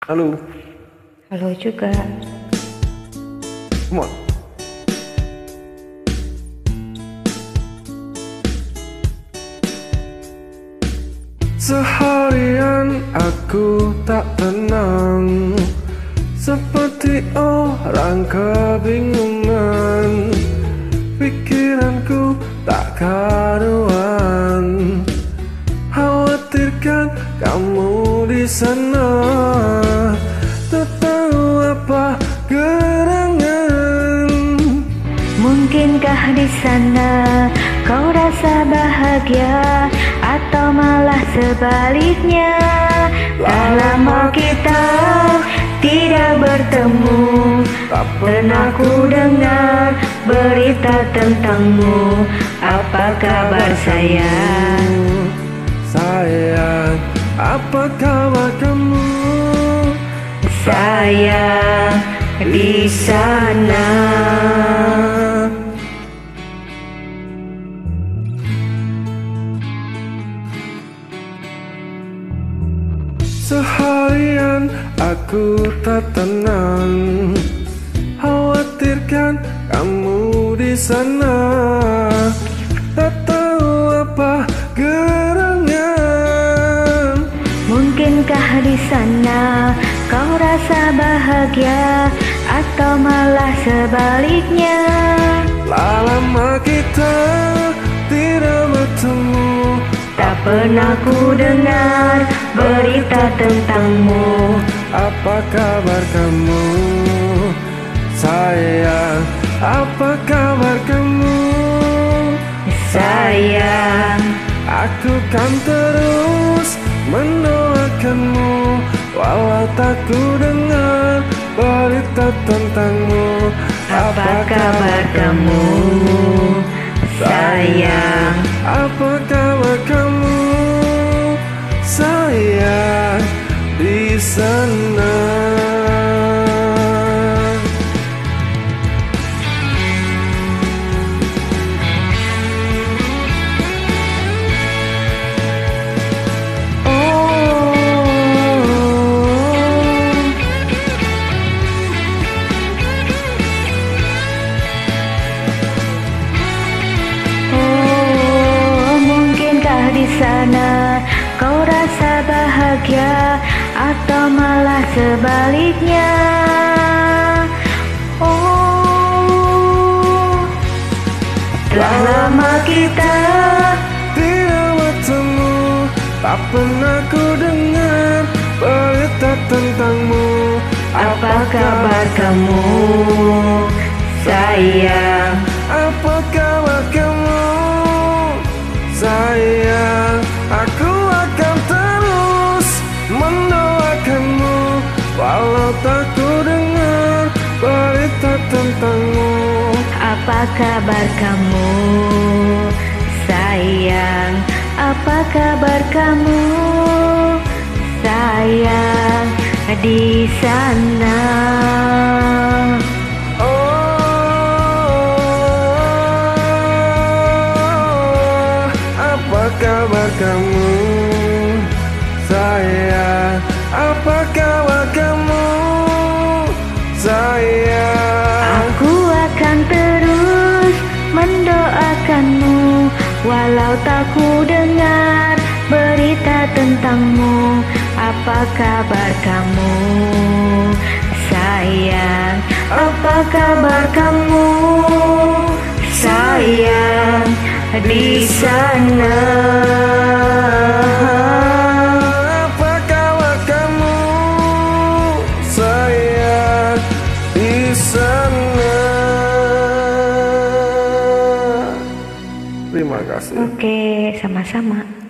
Halo. Halo juga. Come on. Seharian aku tak tenang, seperti orang kebingungan. Pikiranku tak karuan, khawatirkan kamu di sana. Tak tahu apa gerangan. Mungkinkah di sana kau rasa bahagia, atau malah sebaliknya? Tak lama kita tidak bertemu, tak pernah ku dengar berita tentangmu. Apa kabar sayang? Sayang, apa kabar kamu? Sayang, di sana. Seharian aku tak tenang, khawatirkan kamu di sana. Tak tahu apa gerangan. Mungkinkah di sana kau rasa bahagia, atau malah sebaliknya? Lama kita tidak bertemu, tak pernah ku dengar berita tentangmu. apa kabar kamu? Sayang, apa kabar kamu? Sayang, aku kan terus mendoakanmu, walau tak ku dengar berita tentangmu. apa kabar kamu? Sayang, Apa kabar kamu? Sayang, di sana. di sana kau rasa bahagia, atau malah sebaliknya? Oh, telah lama kita tidak bertemu, tak pernah ku dengar berita tentangmu. apa kabar kamu? Sayang, Apa kabar kamu? Sayang, aku akan terus mendoakanmu, walau tak ku dengar berita tentangmu. apa kabar kamu? Sayang, apa kabar kamu? Sayang, di sana. Apa kabar kamu? Sayang, apa kabar kamu? Sayang, Aku akan terus mendoakanmu, walau tak ku dengar berita tentangmu. Apa kabar kamu? Sayang, apa kabar kamu? Sayang, di sana. apa kabar kamu? Sayang, di sana. Terima kasih. Oke, sama-sama.